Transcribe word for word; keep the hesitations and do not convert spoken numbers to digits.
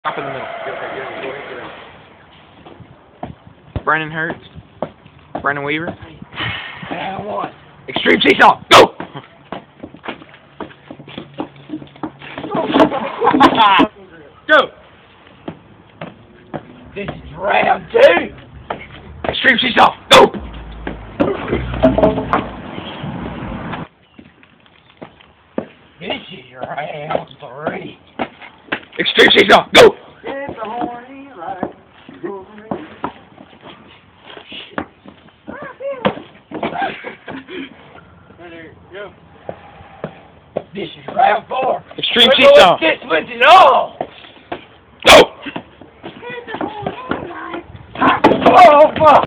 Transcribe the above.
Stop in the middle. Brandon Hurts. Brandon Weaver. And one. Extreme Seesaw. Go! Go! This is round two. Extreme Seesaw. Go! This is round three. Extreme Seesaw. Go! It's a horny ride. This is round four. Extreme We're going Seesaw. This with it all.